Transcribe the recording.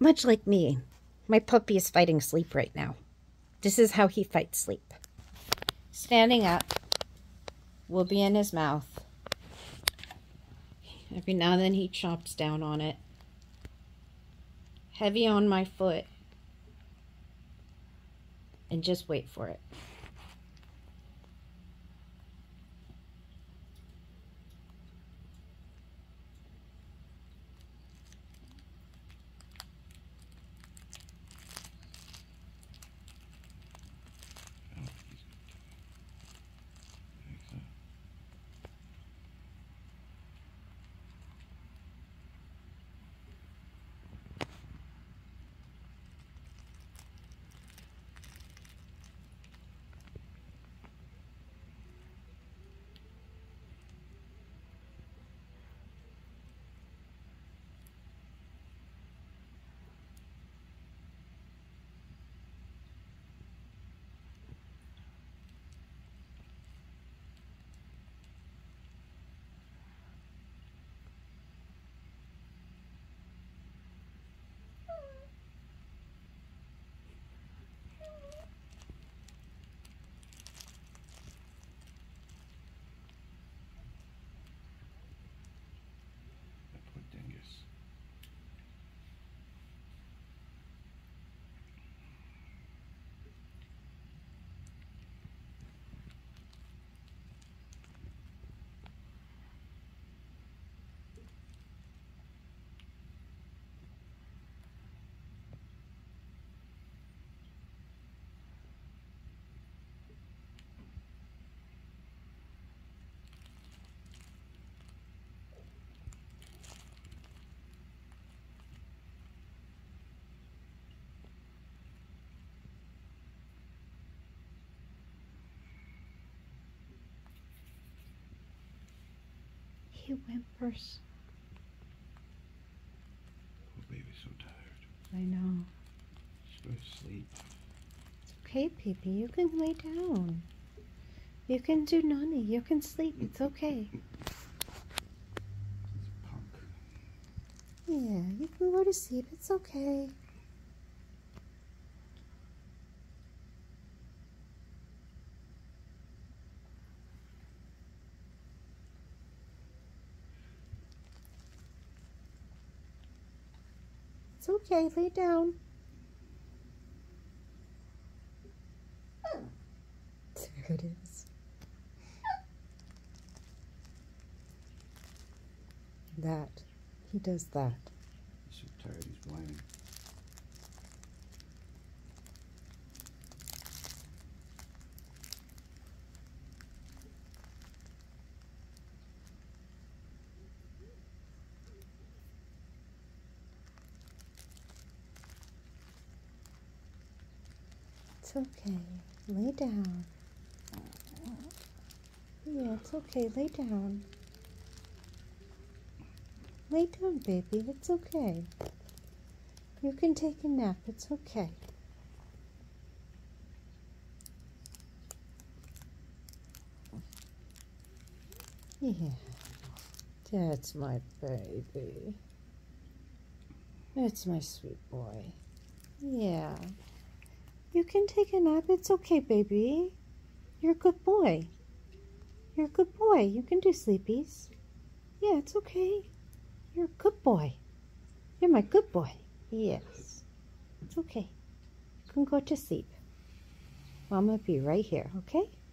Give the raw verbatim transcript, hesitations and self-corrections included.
Much like me, my puppy is fighting sleep right now. This is how he fights sleep. Standing up will be in his mouth. Every now and then he chomps down on it. Heavy on my foot. And just wait for it. He whimpers. Poor baby's so tired. I know. She's going to sleep. It's okay, baby. You can lay down. You can do nani. You can sleep. It's okay. He's a punk. Yeah, you can go to sleep. It's okay. It's okay, lay down. There it is. That. He does that. He's so tired, he's whining. It's okay. Lay down. Yeah, it's okay. Lay down. Lay down, baby. It's okay. You can take a nap. It's okay. Yeah. That's my baby. That's my sweet boy. Yeah. You can take a nap. It's okay, baby. You're a good boy. You're a good boy. You can do sleepies. Yeah, it's okay. You're a good boy. You're my good boy. Yes. It's okay. You can go to sleep. Mama will be right here, okay?